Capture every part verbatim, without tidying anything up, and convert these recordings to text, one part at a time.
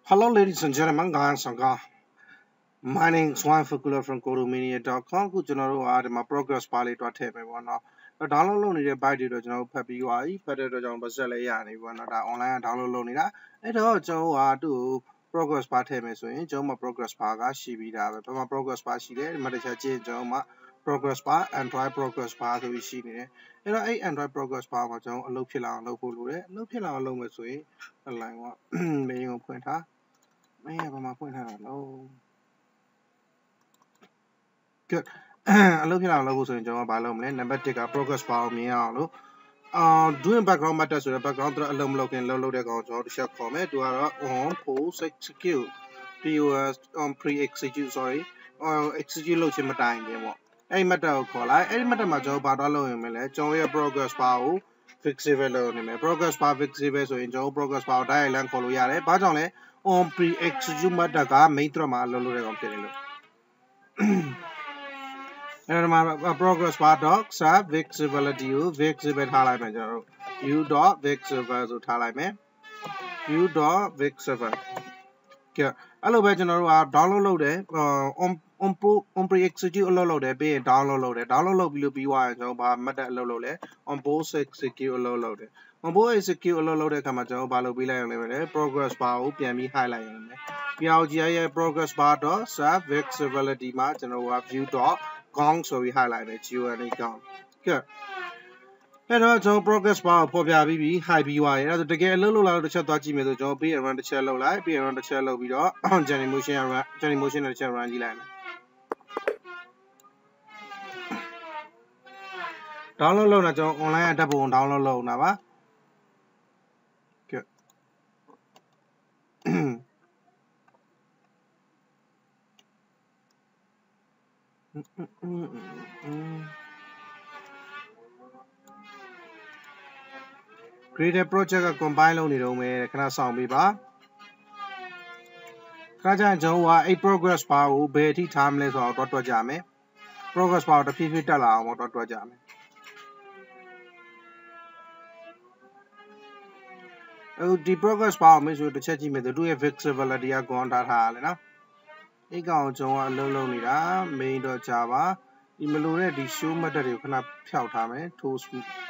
Hello, ladies and gentlemen. Guys, my name is Juan Fukula from Kodomedia dot com. Good to know I my progress pali to attend me one. The download loan is by the original Pepe U I, better than Bazelayani, one of the online download loan. It also I do progress party me so in Joma progress paga, she be that, but my progress pa she did, Madisha Joma progress pa and try progress pa to be seen in it. You know, I and try progress pa, my John, look pilla, look look pilla alone with sweet, a line what, maybe point her. May have my point her low. Good. အလုပ်ဖြစ်အောင်လုပ်ဖို့ဆိုရင်ကျွန်တော်ဘာလုပ်မလဲနံပါတ်oneက progress bar ကိုမြင်အောင်လို့အာ doing background matter ဆိုတဲ့ background အလုပ်မလုပ်ခင်လုပ်လုပ်တဲ့ကောင်ကျွန်တော်တစ်ချက်ခေါ်မယ်သူကတော့ on post execute pos on pre execute sorry or execute လုပ်ခြင်းမတိုင်ခင်ပေါ့အဲ့ဒီ matter ကိုခေါ်လိုက်အဲ့ဒီ matter မှာကျွန်တော်ဘာတော့လုပ်ရမလဲကျွန်တော်ရဲ့ progress bar ကို fixable လုပ်နေမယ် progress bar fixable ဆိုရင်ကျွန်တော် progress bar ကို direct line ခေါ်လို့ရတယ်ဘာကြောင့်လဲ on pre execute matter က main thread မှာအလုပ်လုပ်တဲ့ကောင်ဖြစ်နေလို့အဲ့ဒါမှာ progress bar dot sub visibility ကို visible ထားလိုက်မယ်ကျွန်တော်တို့ view dot visible ဆိုထားလိုက်မယ် view dot visible ကဲအဲ့လိုပဲကျွန်တော်တို့က download လုပ်တယ် on on pro on pre execute အလုပ်လုပ်တယ်ပြီးရင် download လုပ်တယ် download လုပ်ပြီးလို့ပြီးသွားရင်ကျွန်တော်ဘာမှတ်တဲ့အလုပ်လုပ်လဲ on post execute အလုပ်လုပ်တယ် on post execute အလုပ်လုပ်တဲ့အခါမှာကျွန်တော်ဘာလုပ်ပေးလိုက်ရလဲပဲ progress bar ကိုပြန်ပြီး highlight ရမယ်ပြီးအောင်ကြည့်ရ progress bar dot sub visibility မှာကျွန်တော်က view dot gong ဆိုပြီး highlight မယ် gong gong ကဲအဲ့တော့ကျွန်တော် progress bar ကိုပေါ်ပြပြီးပြီး high ပြီးသွားရင်အဲ့ဒါဆိုတကယ်အလုပ်လုပ်လာလို့တစ်ချက်သွားကြည့်မယ်ဆိုကျွန်တော် page run တစ်ချက်လုပ်လိုက် page run တစ်ချက်လုပ်ပြီးတော့ journey motion run journey motion တစ်ချက် run ကြည့်လိုက်မယ် download လုပ်တာကျွန်တော် online အတက်ပုံ download လုပ်နေတာပါကဲ create project က combine လုပ်နေတော့မယ်ခဏစောင့်ပေးပါခဏကြာရင်ကျွန်တော်ကအဲ့ progress bar ကိုဘယ်အထိထားမလဲဆိုတော့တွက်ကြမယ် progress bar ကိုတစ်ဖြည်းဖြည်းတက်လာအောင်ပေါ့တွက်ကြမယ်အဲ့ဒီ progress bar ကိုမေးဆိုတစ်ချက်ကြည့်မယ်ဆိုသူ့ရဲ့ visibility က gone ထားထားရလေနော်အဲ့ကောင်ကျွန်တော်ကအလုပ်လုပ်နေတာ main တော့ java ဒီမလိုတဲ့ဒီ show method တွေကိုခဏဖျောက်ထားမယ် toast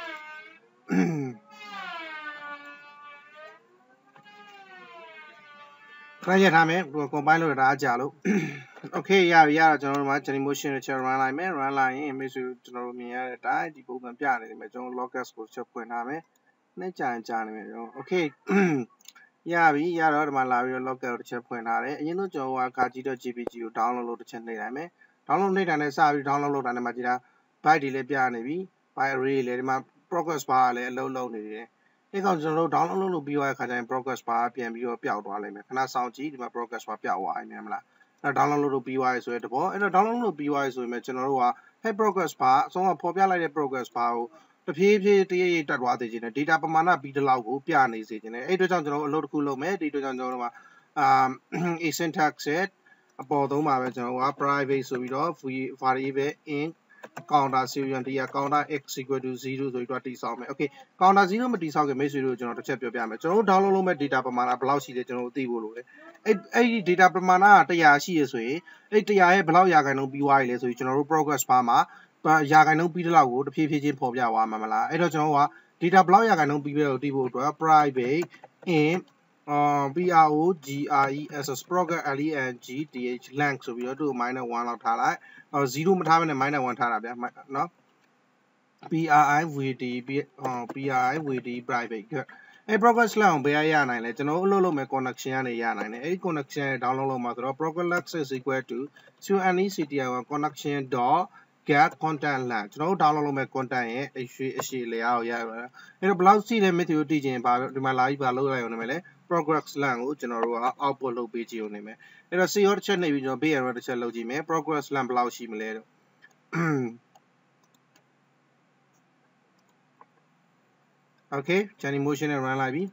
ခဏရထားမယ် combine လုပ်ရတာအကြာလို့ okay ရပြီရတော့ကျွန်တော်တို့မှာ journey motion တစ်ချက် run လိုက်မယ် run လိုက်ရင်မေးဆိုကျွန်တော်တို့မြင်ရတဲ့အတိုင်းဒီပုံစံပြနေတယ်မယ်ကျွန်တော် locus ကိုချက်ဖွင့်ထားမယ်နဲ့ကြာရင်ကြာနေမယ်ကျွန်တော် okay ရပြီရတော့ဒီမှာလာပြီးတော့ locus ကိုတစ်ချက်ဖွင့်ထားတယ်အရင်ဆုံးကျွန်တော်က gaji.jpg ကို download လုပ်တစ်ချက်နှိပ်လိုက်မယ် download နှိပ်တာနဲ့စပြီး download လုပ်တာနဲ့မှကြည့်တာ byte တွေလည်းပြနေပြီ byte array တွေလည်းဒီမှာ progress bar ကလည်းအလုပ်လုပ်နေတယ်ဒီကောင်ကျွန်တော်တို့ download လုပ်လို့ပြီးသွားတဲ့ခါကျရင် progress bar ပြန်ပြီးတော့ပျောက်သွားလိမ့်မယ်ခဏစောင့်ကြည့်ဒီမှာ progress bar ပျောက်သွားပြီမြင်မလားအဲ့ download လုပ်လို့ပြီးသွားပြီဆိုတဲ့သဘောအဲ့တော့ download လုပ်ပြီးသွားပြီဆိုရင်ကျွန်တော်တို့က hey progress bar အဆုံးကပေါ်ပြလိုက်တဲ့ progress bar ကိုတဖြည်းဖြည်းတရိပ်ရိပ်တက်သွားစေချင်တယ် data ပမာဏပြီးတဲ့လောက်ကိုပြနေစေချင်တယ်အဲ့အတွက်ကြောင့်ကျွန်တော်တို့အလုပ်တစ်ခုလုပ်မယ်ဒီအတွက်ကြောင့်ကျွန်တော်တို့မှာ asyntax set အပေါ်သုံးပါပဲကျွန်တော်က private ဆိုပြီးတော့ variable in counter serial တရား counter x equal to zero ဆိုပြီးတော့တိဆောက်မယ် okay counter zero မတိဆောက်ခင်မိတ်ဆွေတို့ကျွန်တော်တစ်ချက်ပြောပြမယ်ကျွန်တော်တို့ download လုပ်မဲ့ data ပမာဏဘယ်လောက်ရှိလဲကျွန်တော်တို့သိဖို့လိုတယ်အဲ့အဲ့ဒီ data ပမာဏကone hundredရှိရဆိုရင်အဲ့one hundredရဲ့ဘယ်လောက်ရာခိုင်နှုန်းပြီးသွားပြီလဲဆိုပြီးကျွန်တော်တို့ progress bar မှာရာခိုင်နှုန်းပြီးတဲ့လောက်ကိုတဖြည်းဖြည်းချင်းပေါ်ပြသွားမှာမလားအဲ့တော့ကျွန်တော်တို့က data ဘယ်လောက်ရာခိုင်နှုန်းပြီးပြီလို့သိဖို့အတွက် private in Uh, P R O G R E S S program L E N G T H length ဆိုပြီးတော့သူ့ minus one လောက်ထားလိုက်အော်zero မထားဘဲနဲ့ minus one ထားတာဗျာနော် P R I V D P R I V D private အဲ့ progress length ကိုဘယ်ရရနိုင်လဲကျွန်တော်အလုပ်လုပ်မဲ့ connection ကနေရနိုင်တယ်အဲ့ဒီ connection ကို download လုပ်မှာဆိုတော့ progress length is equal to nectl connection dot get content length ကျွန်တော်တို့ download လုပ်မဲ့ content ရဲ့အရှိအရှိလေအားကိုရရပါအဲ့တော့ဘယ်လောက်ရှိလဲ method ကိုတည်ခြင်းပါဒီမှာလာပြီးပါလုပ်လိုက်အောင်မယ်လေ progress length ကိုကျွန်တော်တို့က output လုပ်ပေးကြည့်အောင်နေမယ်အဲ့တော့ C O တစ်ချက်နှိပ်ပြီးကျွန်တော် base error တစ်ချက်လုပ်ကြည့်မယ် progress length ဘယ်လောက်ရှိမလဲတော့ okay journey motion နဲ့ run လိုက်ပြီ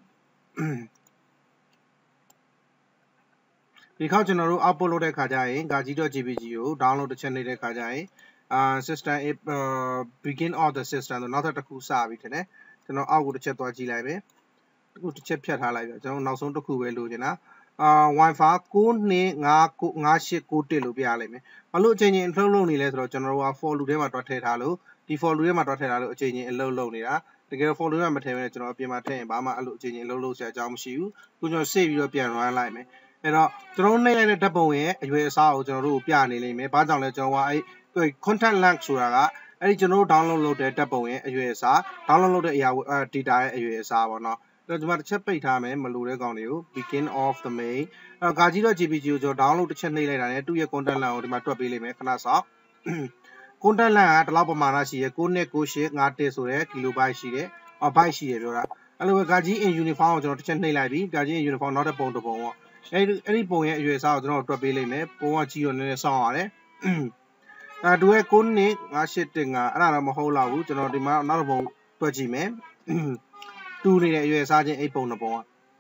ဒီခေါက်ကျွန်တော်တို့ output လုပ်တဲ့ခါကျရင် gaji.jpg ကို download တစ်ချက်နှိပ်တဲ့ခါကျရင်အာ system begin of the system ဆိုနောက်ထပ်တစ်ခုစပြီထင်တယ်ကျွန်တော်အောက်ကိုတစ်ချက်သွားကြည့်လိုက်မယ်အခုတစ်ချက်ဖြတ်ထားလိုက်ပြကျွန်တော်နောက်ဆုံးတစ်ခုပဲလိုချင်တာအာ Wi-Fi ကိုနှစ်ငါးကိုငါးရှစ်ကိုတစ်လို့ပြရလိမ့်မယ်ဘာလို့အချိန်ချင်းအလုပ်လုပ်နေလဲဆိုတော့ကျွန်တော်တို့က for loop ထဲမှာတွက်ထည့်ထားလို့ဒီ for loop ထဲမှာတွက်ထည့်ထားလို့အချိန်ချင်းအလုပ်လုပ်နေတာတကယ် for loop ထဲမှာမထည့်ဘဲကျွန်တော်အပြင်မှာထည့်ရင်ဘာမှအဲ့လိုအချိန်ချင်းအလုပ်လုပ်စရာအကြောင်းမရှိဘူးခုကျွန်တော် save ပြီးတော့ပြန် run လိုက်မယ်အဲ့တော့ကျွန်တော်နှိပ်လိုက်တဲ့ဓာတ်ပုံရဲ့အရွယ်အစားကိုကျွန်တော်တို့ပြနေလိမ့်မယ်ဘာကြောင့်လဲကျွန်တော်ကအဲ့ content length ဆိုတာကအဲ့ဒီကျွန်တော်တို့ download လုပ်တဲ့ဓာတ်ပုံရဲ့အရွယ်အစား download လုပ်တဲ့အရာ data ရဲ့အရွယ်အစားပေါ့နော်အဲ့တော့ဒီမှာတစ်ချက်ပိတ်ထားမယ်မလိုတဲ့ကောင်တွေကို begin of the main အဲ့တော့ gaji.jpg ကိုကျွန်တော် download တစ်ချက်နှိပ်လိုက်တာနဲ့သူ့ရဲ့ content length ကိုဒီမှာတွက်ပေးလိမ့်မယ်ခဏစောင့် content length ကဒီလောက်ပမာဏရှိရယ်ကိုနှစ်ကိုရှစ်ငါးတစ်ဆိုတဲ့ kilobyte ရှိတယ်အော် byte ရှိတယ်ပြောတာအဲ့လိုပဲ gaji in uniform ကိုကျွန်တော်တစ်ချက်နှိပ်လိုက်ပြီ gaji in uniform နောက်တဲ့ပုံတစ်ပုံပေါ့အဲ့ဒီအဲ့ဒီပုံရဲ့အရွယ်အစားကိုကျွန်တော်တွက်ပေးလိမ့်မယ်ပုံကကြီးတော့နည်းနည်းစောင့်ရတယ်အဲတူရဲ့ကိုနှစ်ငါးရှစ်တစ်ငါအဲ့ဒါတော့မဟုတ်တော့ဘူးကျွန်တော်ဒီမှာနောက်တစ်ပုံတွက်ကြည့်မယ်တူနေတဲ့အရွယ်အစားချင်းအိတ်ပုံတစ်ပုံက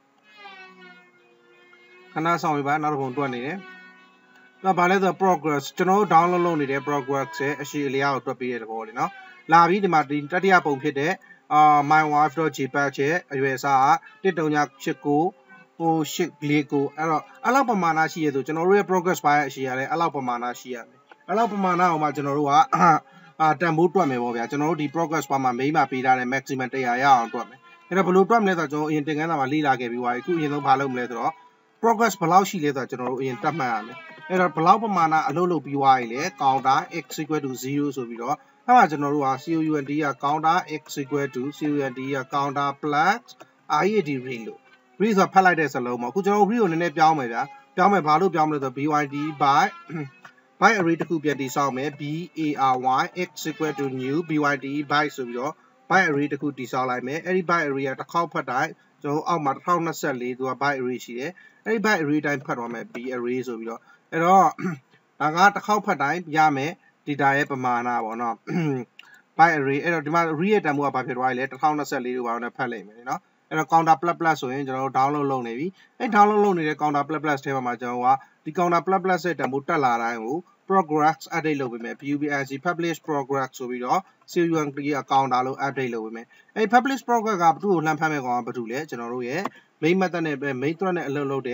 ခဏဆောင်ပြပါနောက်တစ်ပုံတွက်နေတယ်တော့ဗာလဲဆို progress ကျွန်တော်တို့ download လုပ်နေတဲ့ progress ရဲ့အရှိအလျားကိုတွက်ပေးတဲ့သဘောလေနော်လာပြီးဒီမှာဒီတတိယပုံဖြစ်တဲ့အာ mywife.jpg ရဲ့အရွယ်အစားကတစ်တုံညာရှစ်ကိုဟိုရှစ်လေးကိုအဲ့တော့အဲ့လောက်ပမာဏရှိရဆိုကျွန်တော်တို့ရဲ့ progress file ရဲ့အရှိရတယ်အဲ့လောက်ပမာဏရှိရမယ်အဲ့လောက်ပမာဏအောင်မှကျွန်တော်တို့ကအာတန်ဖိုးတွက်မယ်ပေါ့ဗျာကျွန်တော်တို့ဒီ progress file မှာ main မှာပေးထားတဲ့ maximum တစ်ရာရအောင်တွက်မယ်အဲ့တော့ဘယ်လိုတွက်မလဲဆိုတော့ကျွန်တော်အရင်သင်ခန်းစာမှာလေ့လာခဲ့ပြီးသွားပြီအခုအရင်ဆုံးဘာလုပ်မလဲဆိုတော့ progress ဘယ်လောက်ရှိလဲဆိုတော့ကျွန်တော်တို့အရင်တတ်မှတ်ရမယ်အဲ့တော့ဘယ်လောက်ပမာဏအလုပ်လုပ်ပြီးသွားပြီလဲ counter x equal to 0ဆိုပြီးတော့အဲ့မှာကျွန်တော်တို့က count က counter x equal to count က counter plus iad read လို့ read ဆိုတာဖတ်လိုက်တဲ့စလုံးပေါ့အခုကျွန်တော် read ကိုနည်းနည်းပြောင်းမယ်ဗျာပြောင်းမယ်ဘာလို့ပြောင်းမလဲဆိုတော့ byd by byte array တစ်ခုပြန်တည်ဆောက်မယ် bary x equal to new byd byte ဆိုပြီးတော့ byte array တစ်ခုတည်ဆောက်လိုက်မယ်အဲ့ဒီ byte array ကတစ်ခေါက်ဖတ်တိုင်းကျွန်တော်အောက်မှာone thousand twenty-fourသူက byte array ရှိတယ်အဲ့ဒီ byte array တိုင်းဖတ်သွားမယ် b array ဆိုပြီးတော့အဲ့တော့ဒါကတစ်ခေါက်ဖတ်တိုင်းရမယ် data ရဲ့ပမာဏပေါ့နော် byte array အဲ့တော့ဒီမှာ read ရဲ့တန်ဖိုးကဘာဖြစ်သွားလဲone thousand twenty-fourလို့ပါတော့ဖတ်လိုက်မယ်နော်အဲ့တော့ counter plus plus ဆိုရင်ကျွန်တော်တို့ download လုပ်နေပြီအဲ့ download လုပ်နေတဲ့ counter plus plus ထဲမှာကျွန်တော်ကဒီ counter plus plus ရဲ့တန်ဖိုးတက်လာတိုင်းကို progress update လုပ်ပေးမယ် public publish progress ဆိုပြီးတော့ count က counter လို့ update လုပ်ပေးမယ်အဲ့ publish progress ကဘသူ့ကိုလှမ်းဖမ်းမဲ့ကောင်ကဘာတူလဲကျွန်တော်တို့ရဲ့ main method နဲ့ပဲ main thread နဲ့အလုပ်လုပ်တဲ့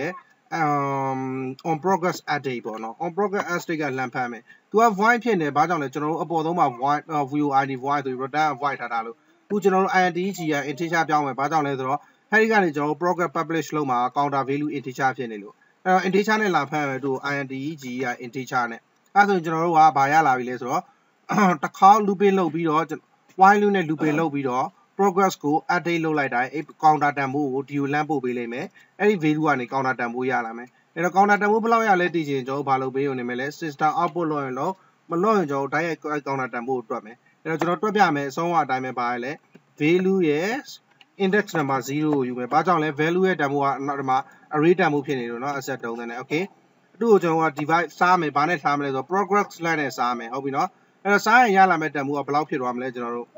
um on progress update ပေါ့နော် on progress update ကလှမ်းဖမ်းမယ်သူက void ဖြစ်နေဘာကြောင့်လဲကျွန်တော်တို့အပေါ်ဆုံးမှာ void void void ဆိုပြီး return void ထားတာလို့အခုကျွန်တော်တို့ int ကြီးက integer ပြောင်းမယ်ဘာကြောင့်လဲဆိုတော့အဲ့ဒီကနေကျွန်တော်တို့ progress publish လုပ်မှာ counter value integer ဖြစ်နေလို့အဲ့တော့ integer နဲ့လာဖမ်းမယ်သူ int ကြီးက integer နဲ့အဲ့ဆိုရင်ကျွန်တော်တို့ကဘာရလာပြီလဲဆိုတော့တစ်ခေါက် looping လုပ်ပြီးတော့ while loop နဲ့ looping လုပ်ပြီးတော့ progress ကို update လုပ်လိုက်တိုင်းအဲ့ counter တန်ဖိုးကိုဒီကိုလမ်းပို့ပေးလိမ့်မယ်အဲ့ဒီ value ကနေ counter တန်ဖိုးရလာမယ်အဲ့တော့ counter တန်ဖိုးဘယ်လောက်ရလဲသိချင်ကျွန်တော်တို့ဘာလုပ်ပေးရုံနေမယ်လဲ system output လုပ်ရင်လို့မလုပ်ရင်ကျွန်တော်တို့တိုင်းရဲ့ counter တန်ဖိုးကိုတွက်မယ်အဲ့တော့ကျွန်တော်တွက်ပြမယ်အဆုံးအတိုင်းပဲပါရလဲ value ရဲ့ index number zero ကိုယူမယ်ဘာကြောင့်လဲ value ရဲ့တန်ဖိုးကဒီမှာ array တန်ဖိုးဖြစ်နေလို့เนาะ asset သုံးတယ် okay သူ့ကိုကျွန်တော်က divide စားမယ်ဘာနဲ့စားမလဲဆိုတော့ progress line နဲ့စားမယ်ဟုတ်ပြီเนาะအဲ့တော့စားရင်ရလာမယ့်တန်ဖိုးကဘယ်လောက်ဖြစ်သွားမလဲကျွန်တော်တို့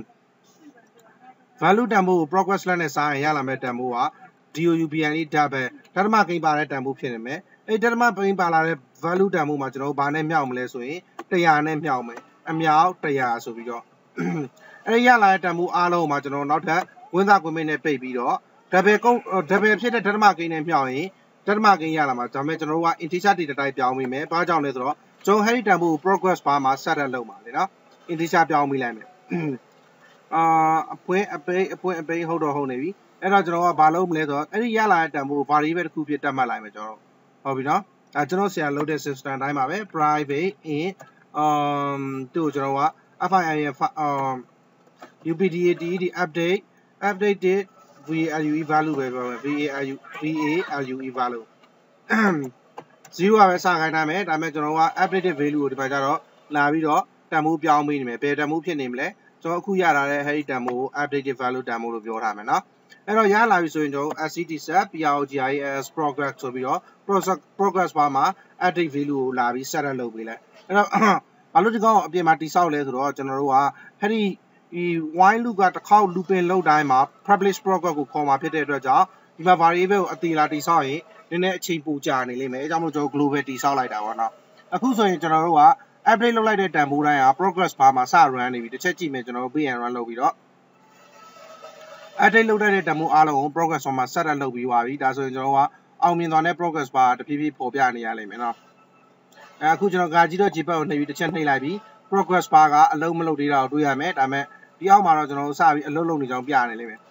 value တန်ဖိုးကို progress line နဲ့စားရင်ရလာမယ့်တန်ဖိုးက doubn double ဓာတ်မကိန်းပါတဲ့တန်ဖိုးဖြစ်နေမယ်အဲ့ဓာတ်မကိန်းပါလာတဲ့ value တန်ဖိုးမှာကျွန်တော်တို့ဘာနဲ့မြောက်မလဲဆိုရင်one hundredနဲ့မြောက်မယ်အမြောက်one hundredဆိုပြီးတော့အဲ့ရလာတဲ့တန်ဖိုးအားလုံးမှာကျွန်တော်နောက်ထပ်ဝင်းသားကွန်မန့်နဲ့ပိတ်ပြီးတော့ double ကုန်း double ဖြစ်တဲ့ဓာတ်မကိန်းနဲ့မြောက်ရင်ဓာတ်မကိန်းရလာမှာဒါပေမဲ့ကျွန်တော်တို့က integer data type ပြောင်းပေးမယ်ဘာကြောင့်လဲဆိုတော့ကျွန်တော် heavy တန်ဖိုးကို progress bar မှာ set up လုပ်ပါလေနော် integer ပြောင်းပေးလိုက်မယ်အာအပွင့်အပိတ်အပွင့်အပိတ်ဟုတ်တော့ဟုတ်နေပြီအဲ့တော့ကျွန်တော်ကဘာလုပ်မလဲဆိုတော့အဲ့ဒီရလာတဲ့တန်ဖိုး variable တစ်ခုဖြစ်တက်မှတ်လိုက်မယ်ကျွန်တော်ဟုတ်ပြီနော်အဲကျွန်တော်ဆရာလုပ်တဲ့ system အတိုင်းပါပဲ private in um သူ့ကိုကျွန်တော်က fin um update update updated value value ပဲပြောမယ် value value value zero ပဲစခိုင်းထားမယ်ဒါပေမဲ့ကျွန်တော်က updated value ကိုဒီမှာကျတော့လာပြီးတော့တန်ဖိုးပြောင်းပေးနေမယ်ဘယ်တန်ဖိုးဖြစ်နေမလဲကျွန်တော်အခုရလာတဲ့ heavy တန်ဖိုး updated value တန်ဖိုးလို့ပြောထားမယ်နော်အဲ့တော့ရလာပြီဆိုရင်ကျွန်တော် sct set progress progress ဆိုပြီးတော့ progress progress bar မှာ update value ကိုလာပြီး set up လုပ်ပေးလိုက်အဲ့တော့ဘာလို့ဒီကောင်အပြင်မှာတိဆောက်လဲဆိုတော့ကျွန်တော်တို့ကအဲ့ဒီဒီ while loop ကတစ်ခေါက် looping လုပ်တိုင်းမှာ publish progress ကိုခေါ်မှာဖြစ်တဲ့အတွက်ကြောင့်ဒီမှာ variable ကိုအသေးလာတိဆောက်ရင်နည်းနည်းအချိန်ပိုကြာနေလိမ့်မယ်အဲကြောင့်မို့ကျွန်တော် global တိဆောက်လိုက်တာပေါ့နော်အခုဆိုရင်ကျွန်တော်တို့က update လုပ်လိုက်တဲ့တန်ဖိုးတိုင်းက progress bar မှာစ run နေပြီတစ်ချက်ကြည့်မယ်ကျွန်တော်တို့ B and run လုပ်ပြီးတော့ update လုပ်တဲ့တန်ဖိုးအားလုံးကို progress bar မှာ set up လုပ်ပြီးသွားပြီဒါဆိုရင်ကျွန်တော်ကအောင်မြင်သွားတဲ့ progress bar တဖြည်းဖြည်းပေါ်ပြနေရလိမ့်မယ်နော်အခုကျွန်တော်ဂါကြီးတော့ G pad ကိုနှိပ်ပြီးတစ်ချက်နှိပ်လိုက်ပြီး progress bar ကအလုံးမလုပ်သေးတာကိုတွေ့ရမယ်ဒါပေမဲ့ဒီအောက်မှာတော့ကျွန်တော်တို့စပြီးအလုံးလုံးနေကြောင်းပြနေလိမ့်မယ်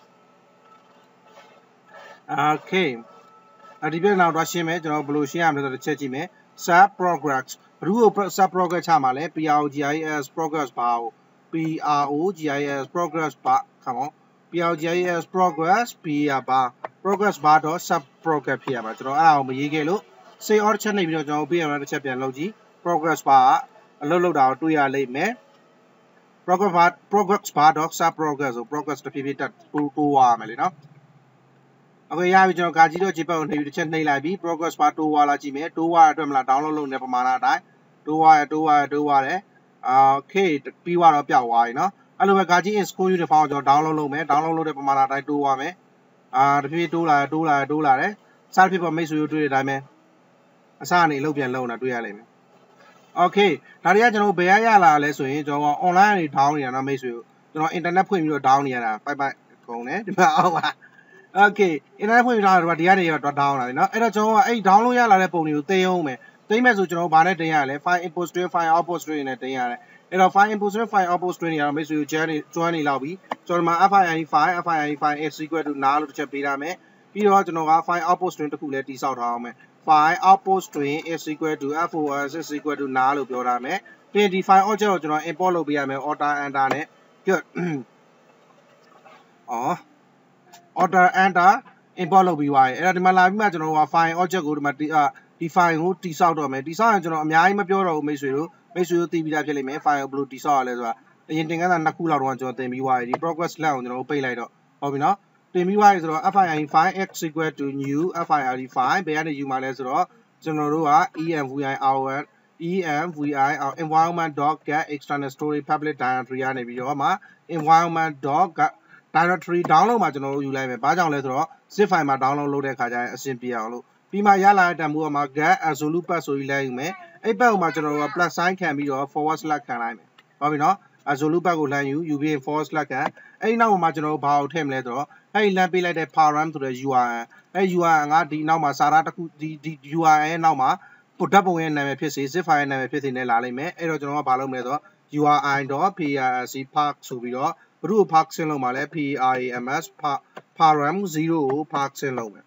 Okay ဒီပြနောက်တော့ရှင်းမယ်ကျွန်တော်ဘယ်လိုရှင်းရမလဲဆိုတော့တစ်ချက်ကြည့်မယ် sub progress ဘယ်လို sub progress ချမှာလဲ progress progress bar ကို progress progress bar come on progress progress bar progress bar တော့ sub progress ဖြစ်ရမှာကျွန်တော်အဲ့ဒါကိုမရေးခဲ့လို့ say or ချက်နှိပ်ပြီးတော့ကျွန်တော် PM တစ်ချက်ပြန်လုပ်ကြည့် progress bar အလုပ်လုပ်တာကိုတွေ့ရလိမ့်မယ် progress bar progress bar တော့ sub progress ကို progress တစ်ဖြည်းဖြည်းတက်တိုးတိုးသွားရမယ်လေနော် Okay ရပြီကျွန်တော်ဂါကြီးတော့ G pad ကိုနှိပ်ပြီးတစ်ချက်နှိပ်လိုက်ပြီး progress bar တိုးသွားလာကြည့်မယ်တိုးသွားရအတွက်မလား download လုပ်နေတဲ့ပမာဏအတိုင်းတိုးသွားရတိုးသွားရတိုးသွားတယ် Okay ပြီးသွားတော့ပျောက်သွားပြီနော်အဲ့လိုပဲဂါကြီး in school uniform ကိုကျွန်တော် download လုပ်မယ် download လုပ်တဲ့ပမာဏအတိုင်းတိုးသွားမယ်အာတဖြည်းဖြည်းတိုးလာတိုးလာတိုးလာတယ်စသဖြင့်ပေါ်မိတ်ဆွေတို့တွေ့တဲ့အတိုင်းပဲအစအနေအလုပ်ပြန်လုပ်နေတာတွေ့ရလိမ့်မယ် Okay ဒါတွေကကျွန်တော်ဘယ်ရရလာလဲဆိုရင်ကျွန်တော် online ကနေ down နေတာနော်မိတ်ဆွေတို့ကျွန်တော် internet ဖွင့်ပြီးတော့ down နေရတာပိုက်ပိုက်ကုန်တယ်ဒီမှာအောက်ပါ Okay internet ဖွင့်ပြီးတော့ဒီကနေတော့ down လာတယ်နော်အဲ့တော့ကျွန်တော်ကအဲ့ down လို့ရလာတဲ့ပုံတွေကိုသိအောင်မယ်သိမဲ့ဆိုကျွန်တော်ဘာနဲ့တင်ရလဲ file import string file output string နဲ့တင်ရတယ်အဲ့တော့ file import string file output string တွေကတော့မိတ်ဆွေတို့ join နေ join နေလောက်ပြီကျွန်တော်မှာ file file file file is equal to null လို့တစ်ချက်ပေးရမယ်ပြီးတော့ကျွန်တော်က file output string တစ်ခုလည်းတိစောက်ထားအောင်မယ် file output string is equal to fos is equal to null လို့ပြောထားမယ်ပြီးရင်ဒီ file object ကိုကျွန်တော် import လုပ်ပေးရမယ် order enter နဲ့ပြတ်အော် order enter import လုပ်ပြီးသွားပြီအဲ့တော့ဒီမှာလာပြီးမှကျွန်တော်က file object ကိုဒီမှာဒီ file ကိုတိစောက်တော့မယ်တိစောက်ရင်ကျွန်တော်အများကြီးမပြောတော့ဘူးမိတ်ဆွေတို့မိတ်ဆွေတို့သိပြီးသားဖြစ်လိမ့်မယ် file ကိုဘယ်လိုတိစောက်ရလဲဆိုတာအရင်တင်ကန်းစာနှစ်ခုလောက်တော့ကျွန်တော်သင်ပြီးသွားပြီဒီ progress lab ကိုကျွန်တော်တို့ပိတ်လိုက်တော့ဟုတ်ပြီနော်တင်ပြီးသွားပြီဆိုတော့ file file x equal to new file file ဘယ်ကနေယူမှာလဲဆိုတော့ကျွန်တော်တို့က envir envir environment.get external storage public directory ကနေပြီးတော့မှ environment.get directory download မှာကျွန်တော်တို့ယူလိုက်မယ်ဘာကြောင့်လဲဆိုတော့ zip file မှာ download လုပ်တဲ့အခါကျရင်အဆင်ပြေအောင်လို့ပြီးမှရလာတဲ့တန်ဖိုးကမှ get absolute path ဆိုပြီးလိုက်ယူမယ်အဲ့ဘက်မှာကျွန်တော်တို့က plus sign ခံပြီးတော့ forward slash ခံလိုက်မယ်ဟုတ်ပြီနော် absolute path ကိုလှမ်းယူယူပြီး forward slash ခံအဲ့နောက်မှာကျွန်တော်တို့ဘာကိုထည့်မလဲဆိုတော့အဲ့လမ်းပေးလိုက်တဲ့ param ဆိုတဲ့ U R L အဲ့ U R L ကဒီနောက်မှာစာသားတစ်ခုဒီဒီ U R L ရဲ့နောက်မှာပုတ်ဓာတ်ပုံရဲ့နာမည်ဖြစ်စေ zip file ရဲ့နာမည်ဖြစ်စေနဲ့လာလိမ့်မယ်အဲ့တော့ကျွန်တော်ကဘာလုပ်မလဲဆိုတော့ uri.parc park ဆိုပြီးတော့ဘယ်လို park ဆင်းလုံးမှာလဲ params param zero ကို park ဆင်းလုံးမယ်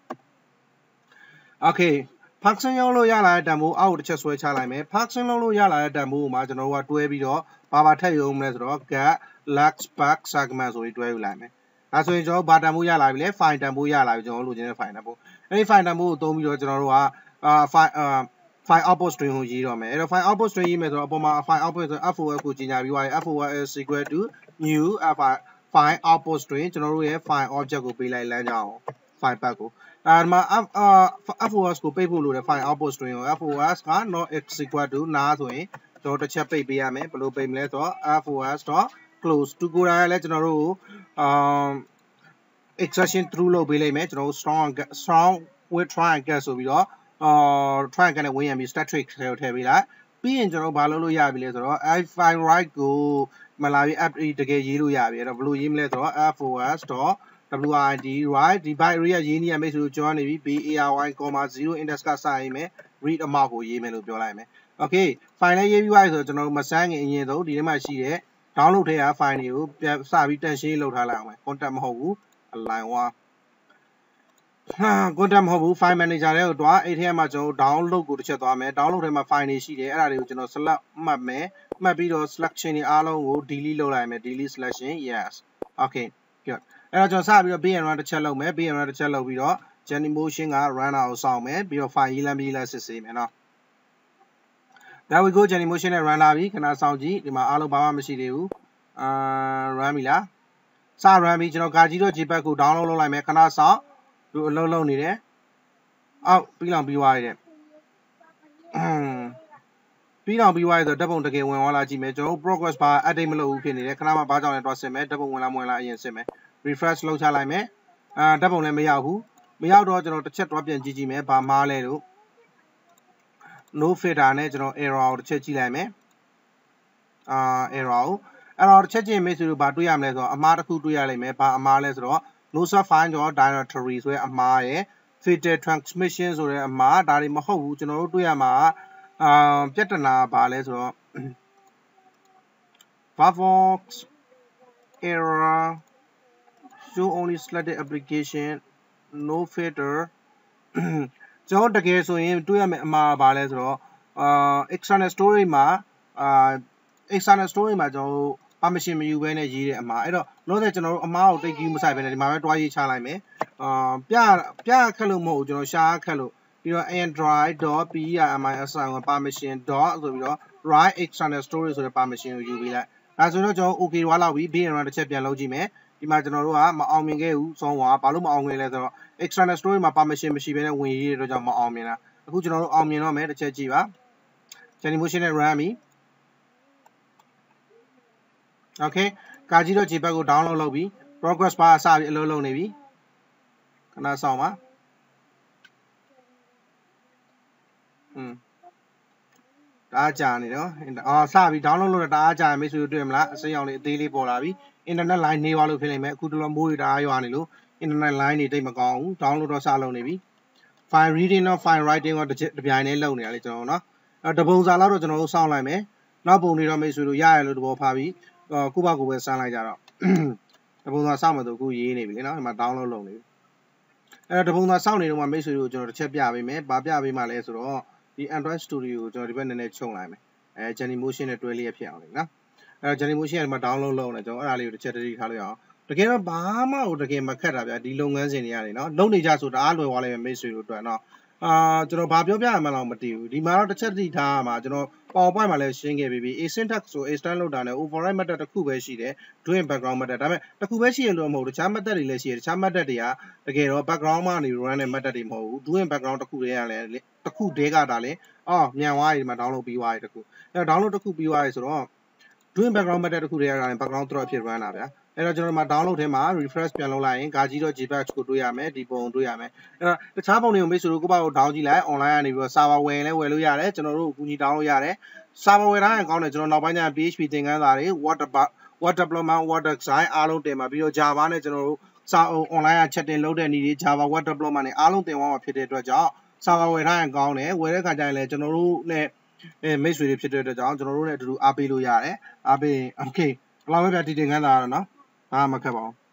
Okay park ဆင်းရုံးလို့ရလာတဲ့တန်ဖိုးအောက်ကိုတစ်ချက်ဆွဲချလိုက်မယ် park ဆင်းလုံးလို့ရလာတဲ့တန်ဖိုးကိုမှကျွန်တော်တို့ကတွဲပြီးတော့ဘာဘာထည့်ရုံမလဲဆိုတော့ get lux back segment ဆိုပြီးတွဲယူလိုက်မယ်ဒါဆိုရင်ကျွန်တော်ဘာတန်ဖိုးရလာပြီလဲ file တန်ဖိုးရလာပြီကျွန်တော်တို့လိုချင်တဲ့ file တန်ဖိုးအဲ့ဒီ file တန်ဖိုးကိုသုံးပြီးတော့ကျွန်တော်တို့ကအာ file အာ file output string ကိုရေးတော့မယ်အဲ့တော့ file output string ရေးမယ်ဆိုတော့အပေါ်မှာ file output ဆို fos ကိုကြီးညာပြီးသွားပြီ fos is equal to new file output string ကျွန်တော်တို့ရဲ့ file object ကိုပေးလိုက်လမ်းကြောင်း file path ကိုအဲ့မှာ fos ကိုပိတ်ဖို့လိုတယ် file output string ကို fos က not is equal to null ဆိုရင်ကျွန်တော်တစ်ချက်ပိတ်ပေးရမယ်ဘယ်လိုပိတ်မလဲဆိုတော့ fos.close to ကိုယ်တိုင်လည်းကျွန်တော်တို့အာ exception through လုပ်ပေးလိုက်မယ်ကျွန်တော်တို့ strong strong with try and get ဆိုပြီးတော့အာ try and get နဲ့ဝင်ရပြီး static ထဲကိုထည့်ပေးလိုက်ပြီးရင်ကျွန်တော်ဘာလုပ်လို့ရပြီလဲဆိုတော့ file write ကိုမလာပြီး app တကယ်ရေးလို့ရပြီအဲ့တော့ဘယ်လိုရေးမလဲဆိုတော့ fos.wid write ဒီ binary ကရေးနေရမိတ်ဆွေတို့ကျော်နေပြီ bary, zero index ကစရေးမယ် read amount ကိုရေးမယ်လို့ပြောလိုက်မယ် Okay file လေးရေးပြီးသွားပြီဆိုတော့ကျွန်တော်တို့မစမ်းခင်အရင်ဆုံးဒီထဲမှာရှိတဲ့ download ထဲက file တွေကိုပြန်စပြီးတန်ရှင်းလုပ်ထားလိုက်အောင်မယ် content မဟုတ်ဘူး align 1ဟာ content မဟုတ်ဘူး file manager ထဲကိုတွားအဲ့ထဲမှာကျွန်တော် download ကိုတစ်ချက်သွားမယ် download ထဲမှာ file တွေရှိတယ်အဲ့ဒါတွေကိုကျွန်တော် select မှတ်မယ်မှတ်ပြီးတော့ selection တွေအားလုံးကို delete လုပ်လိုက်မယ် delete selection yes okay good အဲ့တော့ကျွန်တော်စပြီးတော့ bn run တစ်ချက်လုပ်မယ် bn run တစ်ချက်လုပ်ပြီးတော့ Genymotion က run တာကိုစောင့်မယ်ပြီးတော့ file ရေးလမ်းပြီးလမ်းစစ်ဆေးမယ်နော် There we go Genymotion နဲ့ run လာပြီခဏစောင့်ကြည့်ဒီမှာအားလုံးဘာမှမရှိသေးဘူးအာ run ပြီလားစ run ပြီကျွန်တော်ဂါကြီးတော့ jpeg ကို download လုပ်လိုက်မယ်ခဏစောင့်သူအလုံးလုံးနေတယ်အောက်ပြီးလောင်ပြီးသွားရတဲ့ပြီးလောင်ပြီးသွားရဆိုဓာတ်ပုံတကယ်ဝင်သွားလာကြည့်မယ်ကျွန်တော်တို့ progress bar update မလုပ်ဘူးဖြစ်နေတယ်ခဏမှဘာကြောင့်လဲတွားစစ်မယ်ဓာတ်ပုံဝင်လာမဝင်လာအရင်စစ်မယ် refresh လုပ်ချလိုက်မယ်အာဓာတ်ပုံလည်းမရောက်ဘူးမရောက်တော့ကျွန်တော်တစ်ချက်တွားပြန်ကြည့်ကြည့်မယ်ဘာမှားလဲလို့ no filter နဲ့ကျွန်တော် error ကိုတစ်ချက်ကြည့်လိုက်မယ်အာ error ကိုအဲ့တော့တစ်ချက်ချင်းမိတ်ဆွေတို့ဘာတွေ့ရမလဲဆိုတော့အမှားတစ်ခုတွေ့ရလိမ့်မယ်ဘာအမှားလဲဆိုတော့no sub file ကျော် directory ဆိုရဲအမှားရယ် fatal transmission ဆိုတဲ့အမှားဒါတွေမဟုတ်ဘူးကျွန်တော်တို့တွေ့ရမှာအာပြဿနာပါလဲဆိုတော့ Firefox error show only selected application no filter ကျွန်တော်တကယ်ဆိုရင်တွေ့ရမယ့်အမှားပါလဲဆိုတော့အာ external storage မှာအာ external storage မှာကျွန်တော်တို့ permission မယူဘဲနဲ့ရေးတဲ့အမှားအဲ့တော့လို့ဆိုကျွန်တော်တို့အမှားကိုတိတ်ကြီးမဆိုင်ဘဲနဲ့ဒီမှာပဲတွားရေးချလိုက်မယ်အာပြပြခက်လို့မဟုတ်ဘူးကျွန်တော်ရှာခက်လို့ပြီးတော့ android.permission permission. ဆိုပြီးတော့ write external storage ဆိုတဲ့ permission ကိုယူပေးလိုက်ဒါဆိုတော့ကျွန်တော် okay ဝါလောက်ပြီ bin run တစ်ချက်ပြန်လုပ်ကြည့်မယ်ဒီမှာကျွန်တော်တို့ကမအောင်မြင်ခဲ့ဘူးဆုံးသွားဘာလို့မအောင်မြင်လဲဆိုတော့ external storage မှာ permission မရှိဘဲနဲ့ဝင်ရေးတဲ့အတွက်ကြောင့်မအောင်မြင်တာအခုကျွန်တော်တို့အောင်မြင်တော့မယ်တစ်ချက်ကြည့်ပါ Genymotion နဲ့ run ပြီ okay ကာကြီးတော့ jpeg ကို download လုပ်ပြီ progress bar စပြီးအလုပ်လုပ်နေပြီခဏစောင့်ပါอืมတအားကြာနေတော့အော်စပြီး download လုပ်တာတအားကြာမိတ်ဆွေတို့တွေ့မလားအစိမ်းရောင်လေးအသေးလေးပေါ်လာပြီ internet line နေသွားလို့ဖြစ်နေမယ်အခုတော့မိုးတွေတအားရွာနေလို့ internet line တွေတိတ်မကောင်းဘူး download တော့စလုပ်နေပြီ file reading တော့ file writing တော့တစ်ပြိုင်တည်းလုပ်နေရလေကျွန်တော်เนาะအဲတပုံစာလောက်တော့ကျွန်တော်တို့စောင့်လိုက်မယ်နောက်ပုံတွေတော့မိတ်ဆွေတို့ရရလို့တဘောဖားပြီးကိုပါကိုပဲစမ်းလိုက်ကြတော့တပုံစာစောင့်မှတော့အခုရေးနေပြီလေเนาะဒီမှာ download လုပ်နေပြီအဲတပုံစာစောင့်နေတော့မှမိတ်ဆွေတို့ကျွန်တော်တစ်ချက်ပြပေးမယ်ဗာပြပေးမှလဲဆိုတော့ဒီ Android Studio ကိုကျွန်တော်ဒီဘက်နည်းနည်းချုံလိုက်မယ်အဲ Genymotion နဲ့တွဲလျက်ဖြစ်အောင်လေနော်အဲ Genymotion ကဒီမှာ download လုပ်နေကျွန်တော်အဲ့ဒါလေးကိုတစ်ချက်တတိထားလိုက်အောင်တကယ်တော့ဘာမှဟိုတကယ်မခက်တာဗျာဒီလုပ်ငန်းစဉ်တွေရတယ်နော်လုပ်နေကြဆိုတအားလွယ်သွားလိမ့်မယ်မိတ်ဆွေတို့အတွက်နော်အာကျွန်တော်ဘာပြောပြရမှန်းတော့မသိဘူးဒီမှာတော့တစ်ချက်တတိထားရမှာကျွန်တော် PowerPoint မှာလည်းရှင်းခဲ့ပြီးပြီ asyntax ဆို extend လုပ်တာနဲ့ override method တစ်ခုပဲရှိတယ် doing background method ဒါပေမဲ့တစ်ခုပဲရှိရလို့မဟုတ်ဘူးတခြား method တွေလည်းရှိတယ်တခြား method တွေကတကယ်တော့ background မှာနေ run တဲ့ method တွေမဟုတ်ဘူး doing background တစ်ခုတည်းကလည်းတစ်ခုတည်းကဒါလည်းအော်မြန်သွားပြီဒီမှာ download ပြီးသွားပြီတစ်ခုအဲတော့ download တစ်ခုပြီးသွားပြီဆိုတော့ doing background method တစ်ခုတည်းကလည်း background thread အဖြစ် run တာဗျာအဲ့တော့ကျွန်တော်တို့မှာ download ထဲမှာ refresh ပြန်လုပ်လိုက်ရင် gaji.jpeg ကိုတွေ့ရမယ်ဒီပုံတွေ့ရမယ်အဲ့တော့တခြားပုံတွေကိုမိတ်ဆွေတို့ကိုယ့်ဘာကို down ကြည့်လိုက် online ကနေပြီးတော့ server ဝယ်ရင်လည်းဝယ်လို့ရတယ်ကျွန်တော်တို့အကူအညီ download ရတယ် server ဝယ်ထားရင်ကောင်းတယ်ကျွန်တော်နောက်ပိုင်းကျရင် P H P သင်ခန်းစာတွေ word word development word design အားလုံးတင်မှာပြီးတော့ Java နဲ့ကျွန်တော်တို့စာ online က chatting လုပ်တဲ့နည်းတွေ Java word development တွေအားလုံးသင်သွားမှာဖြစ်တဲ့အတွက်ကြောင့် server ဝယ်ထားရင်ကောင်းတယ်ဝယ်တဲ့ခါကျရင်လည်းကျွန်တော်တို့နဲ့အဲမိတ်ဆွေတွေဖြစ်တဲ့အတွက်ကြောင့်ကျွန်တော်တို့နဲ့အတူတူအားပေးလို့ရတယ်အားပေး okay ဘယ်လောက်ပဲပြတည်တင်ခန်းစာရတော့နော်ဘာမှမခက်ပါဘူး